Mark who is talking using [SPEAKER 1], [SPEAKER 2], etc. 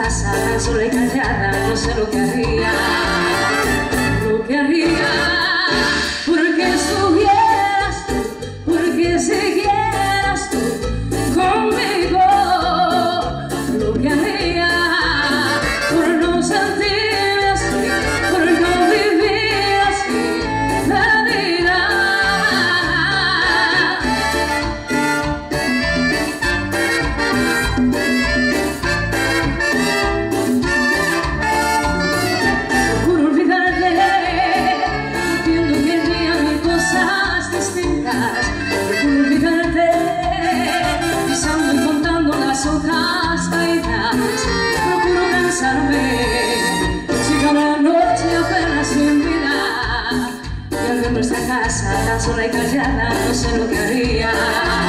[SPEAKER 1] casa tan sola y callada, no sé lo que haría, porque estuvieras tú, porque siguieras tú conmigo, lo que haría por no sentirme así, por no vivir así la vida. Procuro olvidarte, viendo que día mil cosas distintas. Procuro olvidarte, pisando y contando las hojas caídas. Procuro cansarme, llega la noche apenas sin vida, y al ver nuestra casa tan sola y callada, no sé lo que haría.